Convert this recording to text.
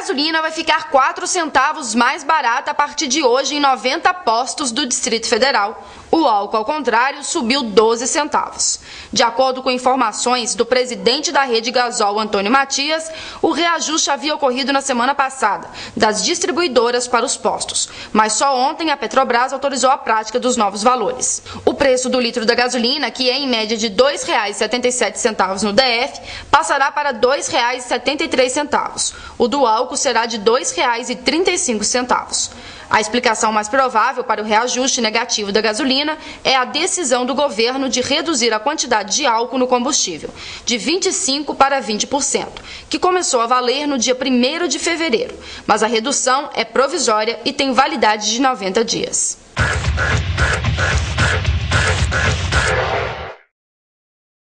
gasolina vai ficar 4 centavos mais barata a partir de hoje em 90 postos do Distrito Federal. O álcool, ao contrário, subiu 12 centavos. De acordo com informações do presidente da Rede Gasol, Antônio Matias, o reajuste havia ocorrido na semana passada, das distribuidoras para os postos, mas só ontem a Petrobras autorizou a prática dos novos valores. O preço do litro da gasolina, que é em média de R$ 2,77 no DF, passará para R$ 2,73. O do álcool será de R$ 2,35. A explicação mais provável para o reajuste negativo da gasolina é a decisão do governo de reduzir a quantidade de álcool no combustível, de 25% para 20%, que começou a valer no dia 1º de fevereiro, mas a redução é provisória e tem validade de 90 dias.